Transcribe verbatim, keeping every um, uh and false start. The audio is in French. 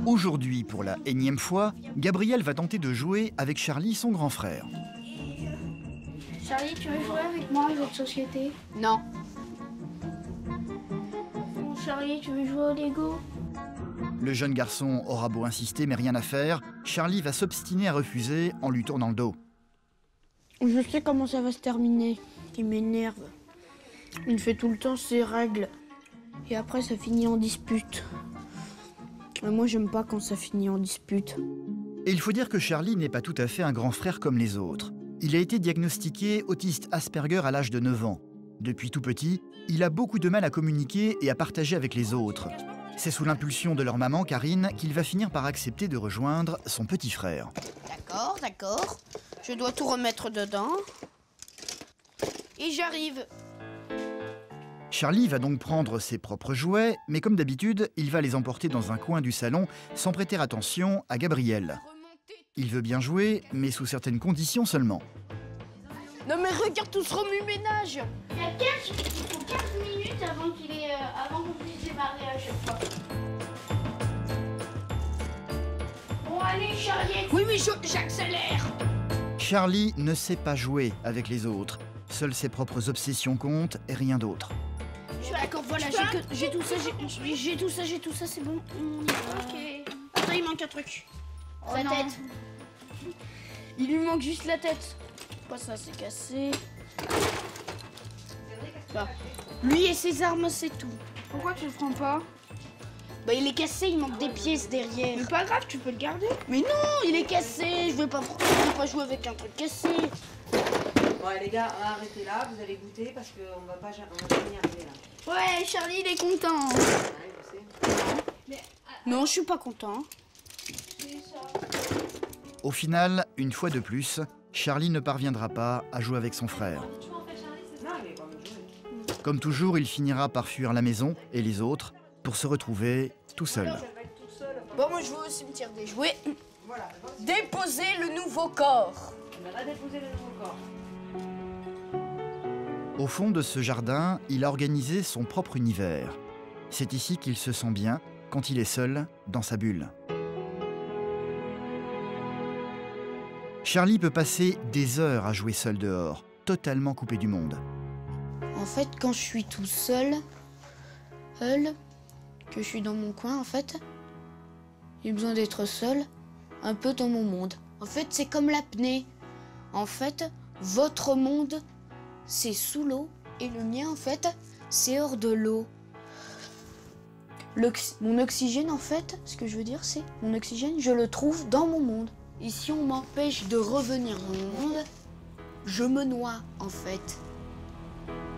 Aujourd'hui, pour la énième fois, Gabriel va tenter de jouer avec Charlie, son grand frère. Charlie, tu veux jouer avec moi à jeu de société? Non. Charlie, tu veux jouer au Lego? Le jeune garçon aura beau insister, mais rien à faire. Charlie va s'obstiner à refuser en lui tournant le dos. Je sais comment ça va se terminer. Il m'énerve. Il fait tout le temps ses règles. Et après, ça finit en dispute. Mais moi, j'aime pas quand ça finit en dispute. Et il faut dire que Charlie n'est pas tout à fait un grand frère comme les autres. Il a été diagnostiqué autiste Asperger à l'âge de neuf ans. Depuis tout petit, il a beaucoup de mal à communiquer et à partager avec les autres. C'est sous l'impulsion de leur maman, Karine, qu'il va finir par accepter de rejoindre son petit frère. D'accord, d'accord. Je dois tout remettre dedans. Et j'arrive. Charlie va donc prendre ses propres jouets, mais comme d'habitude, il va les emporter dans un coin du salon sans prêter attention à Gabriel. Il veut bien jouer, mais sous certaines conditions seulement. Non mais regarde tout ce remue-ménage. Il y a quinze minutes avant qu'il ait, euh, avant qu'on puisse démarrer à chaque fois. Bon allez Charlie. Oui mais j'accélère. Charlie ne sait pas jouer avec les autres. Seules ses propres obsessions comptent et rien d'autre. D'accord, voilà, j'ai tout ça, j'ai tout ça, j'ai tout ça, c'est bon. Ok. Attends, il manque un truc. Oh Sa non. tête. Il lui manque juste la tête. Quoi, ça c'est cassé. Bah, lui et ses armes, c'est tout. Pourquoi tu le prends pas? Bah, il est cassé, il manque des pièces derrière. Mais pas grave, tu peux le garder. Mais non, il est cassé. Je veux pas, je veux pas jouer avec un truc cassé. Bon les gars, arrêtez là, vous allez goûter parce qu'on va pas, on va jamais y arriver là. Ouais, Charlie, il est content. Ouais, je sais. Non, je suis pas content. Au final, une fois de plus, Charlie ne parviendra pas à jouer avec son frère. Non, mais pas me jouer. Comme toujours, il finira par fuir la maison et les autres pour se retrouver tout seul. Bon, moi je vais au cimetière des jouets. Voilà. Déposer le nouveau corps. On va déposer le nouveau corps. Au fond de ce jardin, il a organisé son propre univers. C'est ici qu'il se sent bien quand il est seul dans sa bulle. Charlie peut passer des heures à jouer seul dehors, totalement coupé du monde. En fait, quand je suis tout seul, seul, que je suis dans mon coin, en fait, j'ai besoin d'être seul, un peu dans mon monde. En fait, c'est comme l'apnée. En fait, votre monde, c'est sous l'eau, et le mien, en fait, c'est hors de l'eau. Mon oxygène, en fait, ce que je veux dire, c'est mon oxygène, je le trouve dans mon monde. Et si on m'empêche de revenir dans mon monde, je me noie, en fait.